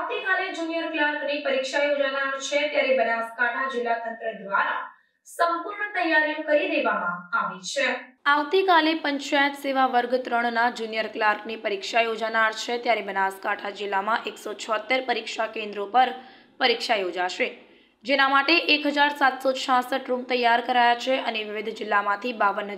આવતીકાલે જુનિયર ક્લાર્કની પરીક્ષા યોજાનાર છે, ત્યારે બનાસકાંઠા જિલ્લા તંત્ર દ્વારા સંપૂર્ણ તૈયારીઓ કરી દેવામાં આવી છે। આવતીકાલે પંચાયત સેવા વર્ગ 3 ના જુનિયર ક્લાર્કની પરીક્ષા યોજાનાર છે, ત્યારે બનાસકાંઠા જિલ્લામાં 176 પરીક્ષા કેન્દ્રો પર પરીક્ષા યોજાશે, જેના માટે 1766 રૂમ તૈયાર કરાયા છે અને વિવિધ જિલ્લામાંથી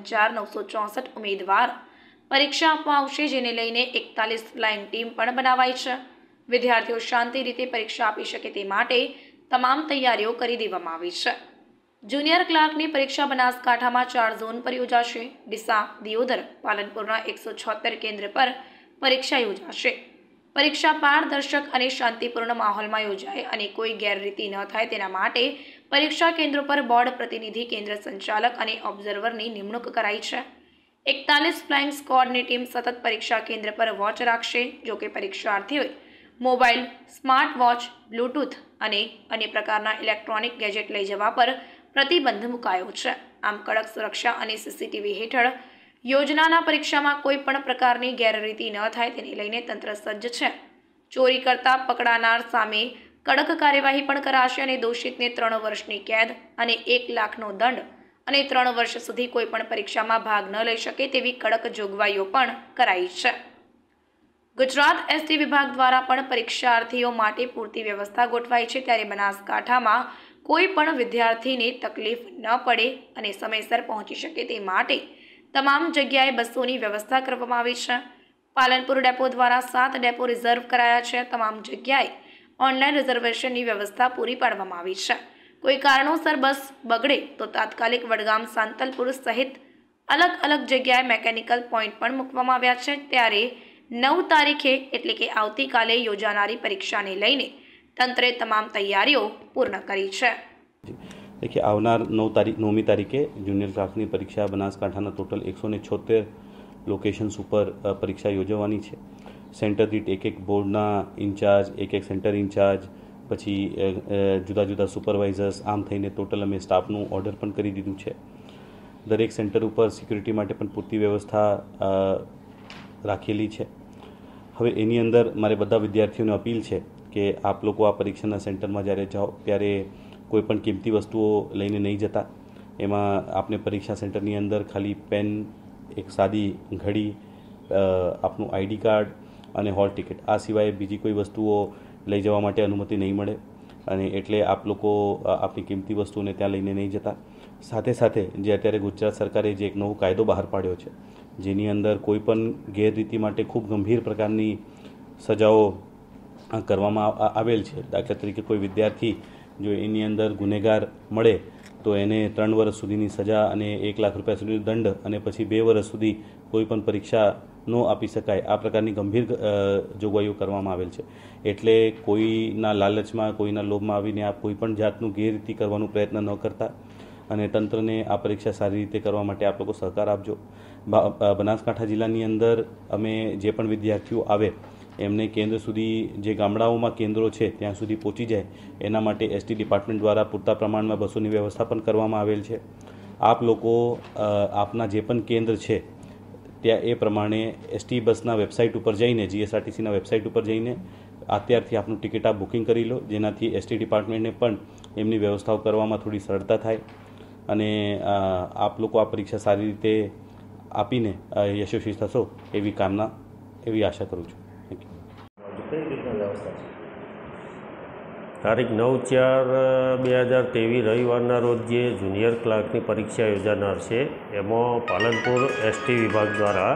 52,964 ઉમેદવાર પરીક્ષા આપવા આવશે, જેને લઈને 41 ફ્લાઇંગ ટીમ પણ બનાવાઈ છે। વિદ્યાર્થીઓ શાંતિ રીતે પરીક્ષા આપી શકે તે માટે તમામ તૈયારીઓ કરી દેવામાં આવી છે। જુનિયર ક્લાર્કની પરીક્ષા બનાસકાંઠામાં 4 ઝોન પર યોજાશે। ડીસા, દિયોદર, પાલનપુરના 176 કેન્દ્ર પર પરીક્ષા યોજાશે। પરીક્ષા પારદર્શક અને શાંતિપૂર્ણ માહોલમાં યોજાય અને કોઈ ગેરરીતિ ન થાય તેના માટે પરીક્ષા કેન્દ્રો પર બોર્ડ પ્રતિનિધિ, કેન્દ્ર સંચાલક અને ઓબ્ઝર્વરની નિમણૂક કરાઈ છે। 41 ફ્લાઇંગ સ્ક્વોડની ટીમ સતત પરીક્ષા કેન્દ્ર પર વોચ રાખશે। જોકે પરીક્ષાર્થીઓએ મોબાઈલ, સ્માર્ટ વોચ, બ્લૂટૂથ અને અન્ય પ્રકારના ઇલેક્ટ્રોનિક ગેજેટ લઈ જવા પર પ્રતિબંધ મુકાયો છે। આમ કડક સુરક્ષા અને સીસીટીવી હેઠળ યોજનાના પરીક્ષામાં કોઈ પણ પ્રકારની ગેરરીતિ ન થાય તેને લઈને તંત્ર સજ્જ છે। ચોરી કરતા પકડાનાર સામે કડક કાર્યવાહી પણ કરાશે અને દોષિતને 3 વર્ષની કેદ અને 1 લાખનો દંડ અને 3 વર્ષ સુધી કોઈ પણ પરીક્ષામાં ભાગ ન લઈ શકે તેવી કડક જોગવાઈઓ પણ કરાઈ છે। ગુજરાત એસટી વિભાગ દ્વારા પણ પરીક્ષાર્થીઓ માટે પૂરતી વ્યવસ્થા ગોઠવાઈ છે, ત્યારે બનાસકાંઠામાં કોઈ પણ વિદ્યાર્થીને તકલીફ ન પડે અને સમયસર પહોંચી શકે તે માટે તમામ જગ્યાએ બસોની વ્યવસ્થા કરવામાં આવી છે। પાલનપુર ડેપો દ્વારા 7 ડેપો રિઝર્વ કરાયા છે। તમામ જગ્યાએ ઓનલાઈન રિઝર્વેશનની વ્યવસ્થા પૂરી પાડવામાં આવી છે। કોઈ કારણોસર બસ બગડે તો તાત્કાલિક વડગામ, સાંતલપુર સહિત અલગ અલગ જગ્યાએ મેકેનિકલ પોઈન્ટ પણ મૂકવામાં આવ્યા છે। ત્યારે 9 તારીખે એટલે કે આવતીકાલે યોજાનારી પરીક્ષાને લઈને તંત્રે તમામ તૈયારીઓ પૂર્ણ કરી છે। देखिए आवनार 9મી તારીખે જુનિયર ક્લાર્કની પરીક્ષા બનાસકાંઠાના ટોટલ 176 લોકેશન્સ ઉપર પરીક્ષા યોજવાની છે। સેન્ટર દીઠ એક બોર્ડના ઇન્ચાર્જ, એક સેન્ટર ઇન્ચાર્જ, પછી જુદા જુદા સુપરવાઇઝર્સ, આમ થઈને ટોટલ અમે સ્ટાફનું ઓર્ડર પણ કરી દીધું છે। દરેક સેન્ટર ઉપર સિક્યુરિટી માટે પણ પૂરતી વ્યવસ્થા રાખેલી છે। હવે એની અંદર મારે બધા વિદ્યાર્થીઓને અપીલ છે કે આપ લોકો આ પરીક્ષાના સેન્ટરમાં જ્યારે જાઓ ત્યારે કોઈ પણ કિંમતી વસ્તુઓ લઈને નહીં જતા। એમાં આપને પરીક્ષા સેન્ટરની અંદર ખાલી પેન, એક સાદી ઘડી, આપનું આઈડી કાર્ડ અને હોલ ટિકિટ, આ સિવાય બીજી કોઈ વસ્તુઓ લઈ જવા માટે અનુમતિ નહીં મળે અને એટલે આપ લોકો આપની કિંમતી વસ્તુઓને ત્યાં લઈને નહીં જતા। સાથે સાથે જે અત્યારે ગુજરાત સરકારે જે એક નવો કાયદો બહાર પાડ્યો છે, જેની અંદર કોઈ પણ ગેરરીતિ માટે ખૂબ ગંભીર પ્રકારની સજાઓ કરવામાં આવેલ છે। દાખલા તરીકે કોઈ વિદ્યાર્થી જો એની અંદર ગુનેગાર મળે તો એને 3 વર્ષ સુધીની સજા અને 1 લાખ રૂપિયા સુધીનો દંડ અને પછી 2 વર્ષ સુધી કોઈ પણ પરીક્ષા ન આપી શકાય, આ પ્રકારની ગંભીર જોગવાઈઓ કરવામાં આવેલ છે। એટલે કોઈના લાલચમાં, કોઈના લોભમાં આવીને આપ કોઈ પણ જાતનું ગેરરીતિ કરવાનો પ્રયત્ન ન કરતા અને તંત્રને આ પરીક્ષા સારી રીતે કરવા માટે આપ લોકો સહકાર આપજો। બનાસકાંઠા જિલ્લાની અંદર અમે જે પણ વિદ્યાર્થીઓ આવે એમને કેન્દ્ર સુધી, જે ગામડાઓમાં કેન્દ્રો છે ત્યાં સુધી પહોંચી જાય એના માટે એસટી ડિપાર્ટમેન્ટ દ્વારા પૂરતા પ્રમાણમાં બસોની વ્યવસ્થા પણ કરવામાં આવેલ છે। આપ લોકો આપના જે પણ કેન્દ્ર છે ત્યાં એ પ્રમાણે એસટી બસના વેબસાઇટ ઉપર જઈને, જીએસઆરટીસીના વેબસાઇટ ઉપર જઈને અત્યારથી આપનું ટિકિટ આપ બુકિંગ કરી લો, જેનાથી એસટી ડિપાર્ટમેન્ટને પણ એમની વ્યવસ્થાઓ કરવામાં થોડી સરળતા થાય અને આપ લોકો આ પરીક્ષા સારી રીતે આપીને યશસ્વી થશો એવી કામના, એવી આશા કરું છું। તારીખ 9/4/2023 રવિવારના રોજ જે જુનિયર ક્લાર્કની પરીક્ષા યોજાનાર છે, એમાં પાલનપુર એસટી વિભાગ દ્વારા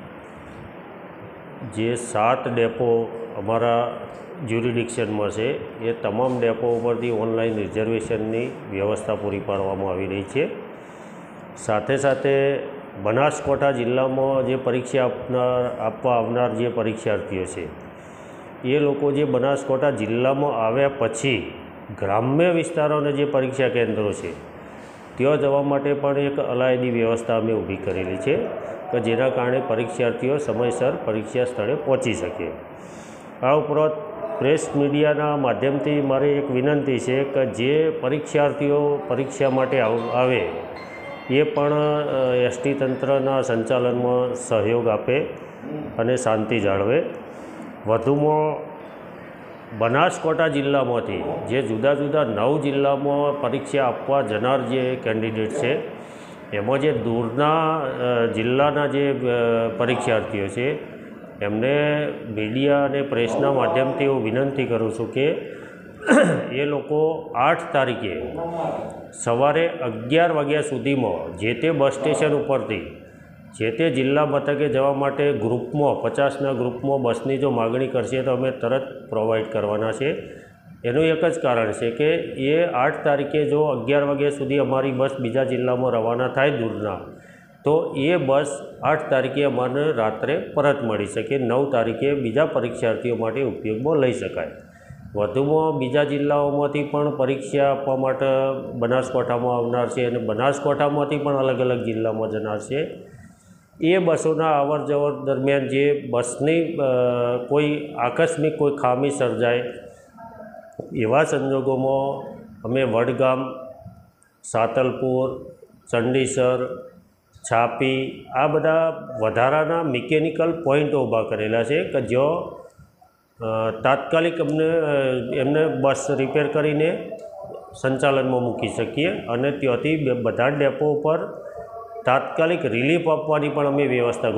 જે 7 ડેપો અમારા જ્યુરિડિક્શનમાં છે એ તમામ ડેપો ઉપરથી ઓનલાઈન રિઝર્વેશનની વ્યવસ્થા પૂરી પાડવામાં આવી રહી છે। સાથે સાથે બનાસકાંઠા જિલ્લામાં જે પરીક્ષા આપવા આવનાર જે પરીક્ષાર્થીઓ છે એ લોકો જે બનાસકાંઠા જિલ્લામાં આવ્યા પછી ગ્રામ્ય વિસ્તારોના જે પરીક્ષા કેન્દ્રો છે ત્યાં જવા માટે પણ એક અલાયદી વ્યવસ્થા અમે ઊભી કરેલી છે કે જેના કારણે પરીક્ષાર્થીઓ સમયસર પરીક્ષા સ્થળે પહોંચી શકે। આ ઉપરાંત પ્રેસ મીડિયાના માધ્યમથી મારી એક વિનંતી છે કે જે પરીક્ષાર્થીઓ પરીક્ષા માટે આવે એ પણ એસટી તંત્રના સંચાલનમાં સહયોગ આપે અને શાંતિ જાળવે। વધુમાં બનાસકાંઠા જિલ્લામાંથી જે જુદા જુદા 9 જિલ્લામાં પરીક્ષા આપવા જનાર જે કેન્ડિડેટ છે એમાં જે દૂરના જિલ્લાના જે પરીક્ષાર્થીઓ છે એમને મીડિયા અને પ્રેસના માધ્યમથી હું વિનંતી કરું છું કે એ લોકો 8 તારીખે સવારે 11 વાગ્યા સુધીમાં જે તે બસ સ્ટેશન ઉપરથી જે તે જિલ્લા મથકે જવા માટે ગ્રુપમાં 50ના ગ્રુપમાં બસની જો માગણી કરશે તો અમે તરત પ્રોવાઈડ કરવાના છે. એનું એક જ કારણ છે કે એ 8 તારીખે જો 11 વાગ્યા સુધી અમારી બસ બીજા જિલ્લામાં રવાના થાય દૂરના, તો એ બસ 8 તારીખે અમને રાત્રે પરત મળી શકે, 9 તારીખે બીજા પરીક્ષાર્થીઓ માટે ઉપયોગમાં લઈ શકાય. વધુમાં બીજા જિલ્લાઓમાંથી પણ પરીક્ષા આપવા માટે બનાસકાંઠામાં આવનાર છે અને બનાસકાંઠામાંથી પણ અલગ અલગ જિલ્લામાં જનાર છે. એ બસોના અવર જવર દરમિયાન જે બસની કોઈ આકસ્મિક કોઈ ખામી સર્જાય એવા સંજોગોમાં અમે વડગામ, સાતલપુર, ચંડીસર, છાપી આ બધા વધારાના મિકેનિકલ પોઈન્ટો ઊભા કરેલા છે કે જો તાત્કાલિક એમને બસ રિપેર કરીને સંચાલનમાં મૂકી શકીએ અને ત્યાંથી બધા ડેપો ઉપર તાત્કાલિક રિલીફ આપવાની પણ અમે વ્યવસ્થા